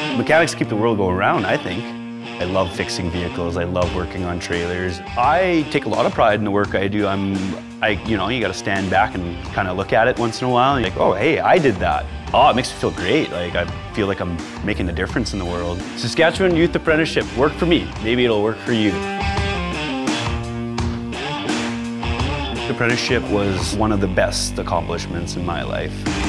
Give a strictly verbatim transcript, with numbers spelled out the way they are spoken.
Mechanics keep the world going around, I think. I love fixing vehicles. I love working on trailers. I take a lot of pride in the work I do. I'm, I, you know, you got to stand back and kind of look at it once in a while. And you're like, oh, hey, I did that. Oh, it makes me feel great. Like I feel like I'm making a difference in the world. Saskatchewan Youth Apprenticeship worked for me. Maybe it'll work for you. The apprenticeship was one of the best accomplishments in my life.